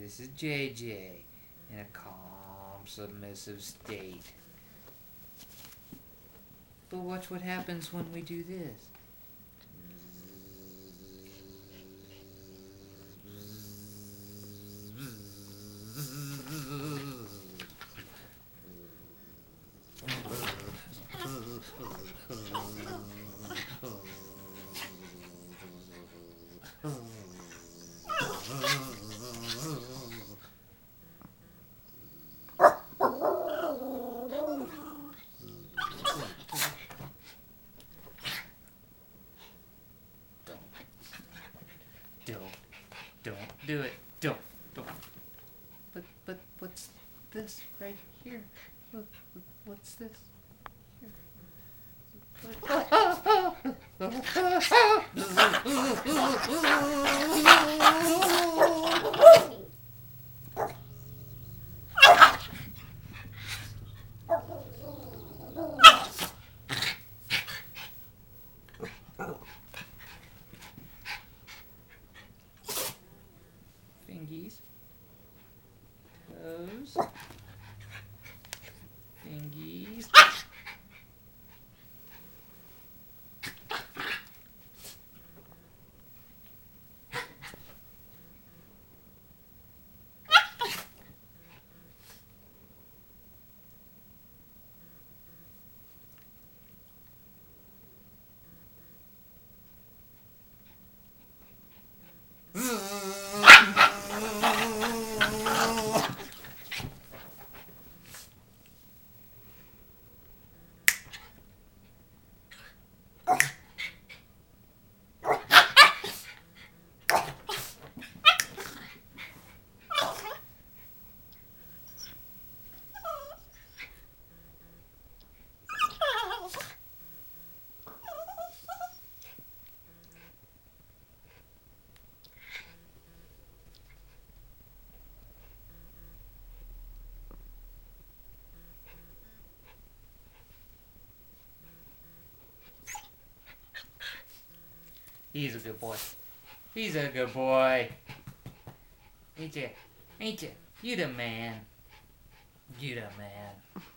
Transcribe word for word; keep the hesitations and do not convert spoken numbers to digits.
This is J J in a calm, submissive state. But watch what happens when we do this. Don't, don't do it. Don't, don't. But, but, what's this right here? Look, look, what's this? Here. Fingies. Toes. Fingies. He's a good boy. He's a good boy. Ain't ya? Ain't ya? You the man. You the man.